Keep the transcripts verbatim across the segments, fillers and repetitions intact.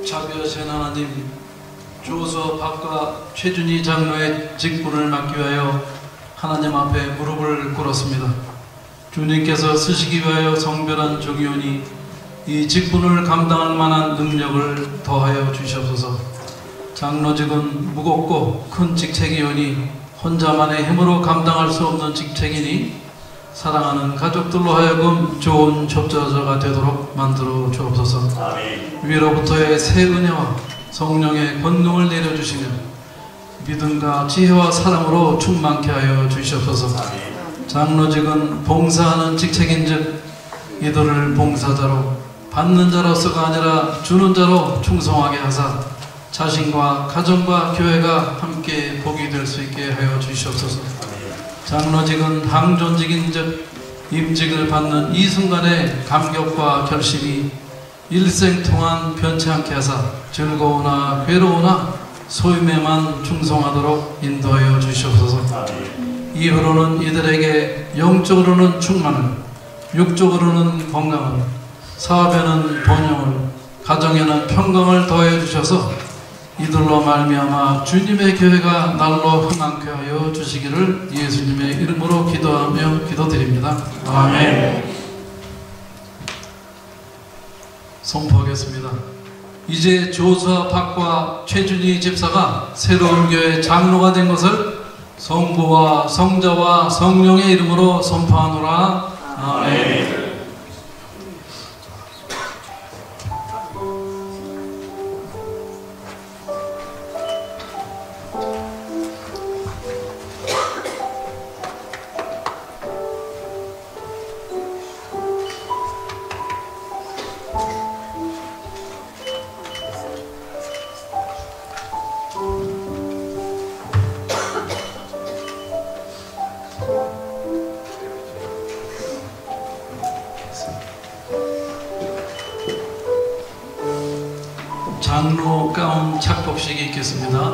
자비하신 하나님, 조서 박과 최준희 장로의 직분을 맡기 위하여 하나님 앞에 무릎을 꿇었습니다. 주님께서 쓰시기 위하여 성별한 종이오니 이 직분을 감당할 만한 능력을 더하여 주시옵소서. 장로직은 무겁고 큰 직책이오니 혼자만의 힘으로 감당할 수 없는 직책이니 사랑하는 가족들로 하여금 좋은 접자자가 되도록 만들어 주옵소서. 아멘. 위로부터의 새 은혜와 성령의 권능을 내려주시며 믿음과 지혜와 사랑으로 충만케 하여 주시옵소서. 아멘. 장로직은 봉사하는 직책인즉 이들을 봉사자로 받는 자로서가 아니라 주는 자로 충성하게 하사 자신과 가정과 교회가 함께 복이 될 수 있게 하여 주시옵소서. 장로직은 항존직인즉 임직을 받는 이 순간의 감격과 결심이 일생 동안 변치 않게 하사 즐거우나 괴로우나 소임에만 충성하도록 인도하여 주시옵소서. 이후로는 이들에게 영적으로는 충만을, 육적으로는 건강을, 사업에는 번영을, 가정에는 평강을 더해 주셔서 이들로 말미암아 주님의 교회가 날로 흥황케 하여 주시기를 예수님의 이름으로 기도하며 기도드립니다. 아멘. 선포하겠습니다. 이제 조수아 박과 최준희 집사가 새로운 교회 장로가 된 것을 성부와 성자와 성령의 이름으로 선포하노라. 아멘. 장로 가운 착복식이 있겠습니다.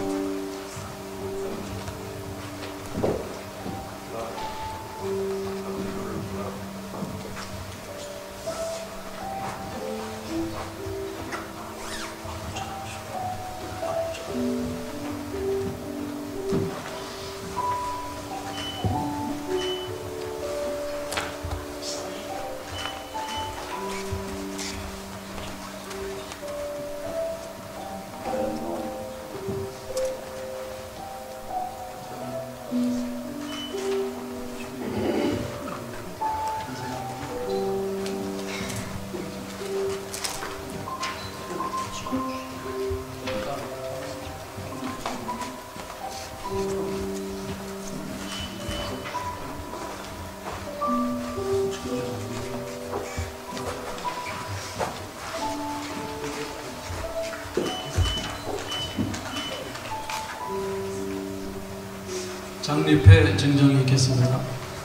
장립회 증정이 있겠습니다.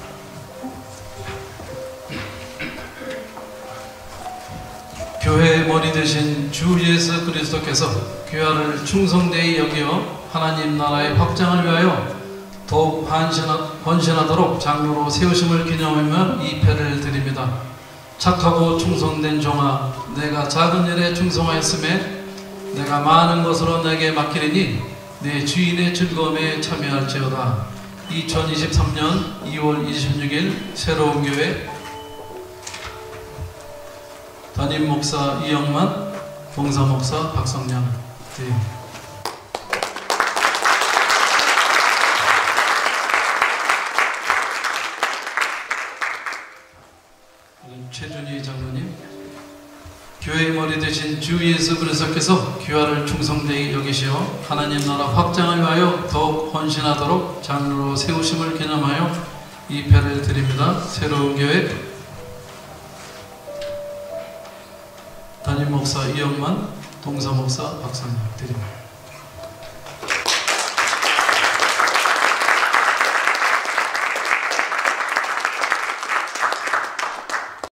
교회의 머리 되신 주 예수 그리스도께서 귀화를 충성되이 여겨 하나님 나라의 확장을 위하여 더욱 헌신하도록 장로로 세우심을 기념하며 이 패를 드립니다. 착하고 충성된 종아, 내가 작은 일에 충성하였음에 내가 많은 것으로 내게 맡기리니 내 주인의 즐거움에 참여할지어다. 이천이십삼 년 이월 이십육일 새로운 교회 담임 목사 이영만, 봉사 목사 박성량. 네. 최준희 장로님, 교회의 머리 되신 주 예수 그리스도께서 귀화를 충성되이 여기시어 하나님 나라 확장을 위하여 더욱 헌신하도록 장로로 세우심을 기념하여 이 패를 드립니다. 새로운 교회 담임 목사 이영만, 동사 목사 박상현 드립니다.